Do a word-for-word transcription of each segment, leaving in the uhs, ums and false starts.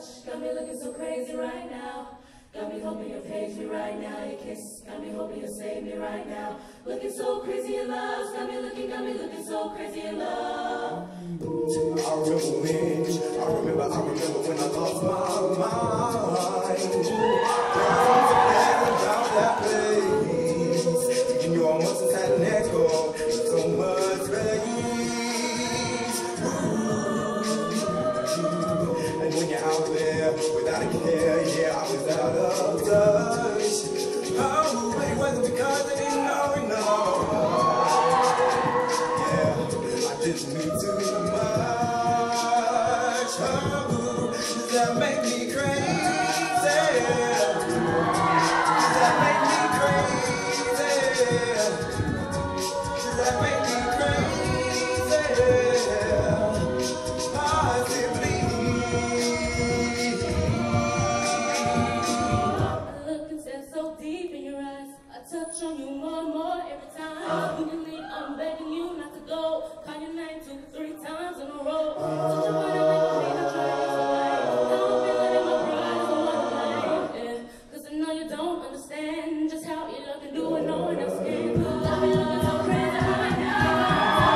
touch got me looking so crazy right now. Got me hoping you'll page me right now. Your kiss got me hoping you'll save me right now. Looking so crazy in love. Got me looking, got me looking so crazy in love. I remember when, I remember, I remember when I lost my mind. Down about that place. And you almost just had an echo. So much space. And when you're out there without a care, yeah, I was out of touch. Oh, it wasn't because I didn't know, no. Yeah, I didn't need too much. Oh, does that make me crazy? Does that make me crazy? Does that make me crazy? Possibly. I look and stare so deep in your eyes. I touch on you more and more every time. When you leave, I'm begging you not to go. Call your name two, three times in a row. Such a funny way for me to try to explain. Now I'm feeling my pride is on my blame. Cause I know you don't understand just how you look and do it, no one else can. Got me looking so crazy right now.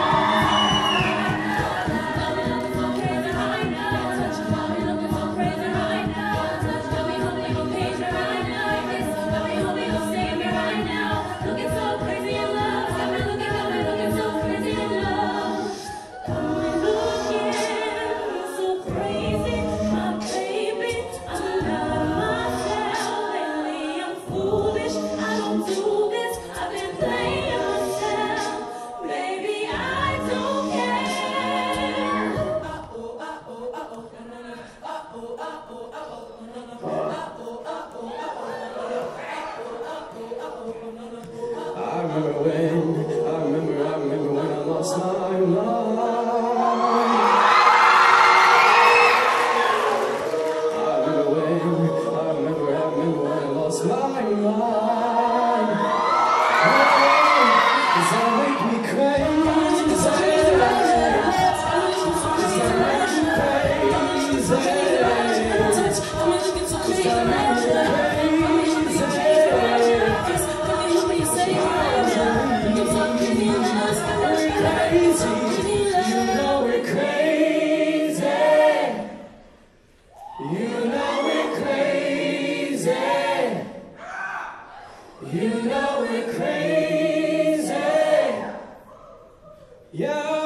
Got me looking so crazy right now. Got me looking so crazy right now. Got me hoping you'll page me right now. Got me hoping you'll save me right now. Looking so crazy in love. Got me looking, got me looking so crazy in love. Got me looking so crazy, my baby. I'm not myself lately. I'm foolish. I don't do this. I've been playing myself. Baby, I don't care. Uh-oh, uh-oh, uh-oh, uh-oh, uh-oh, uh-oh, uh-oh. I remember when, I remember, I remember when I lost my mind. I remember when, I remember, I remember when I lost my mind. Oh, does that make me crazy? Does that make me crazy? Does that make me crazy? Does that make me crazy? You know we're crazy. Yeah.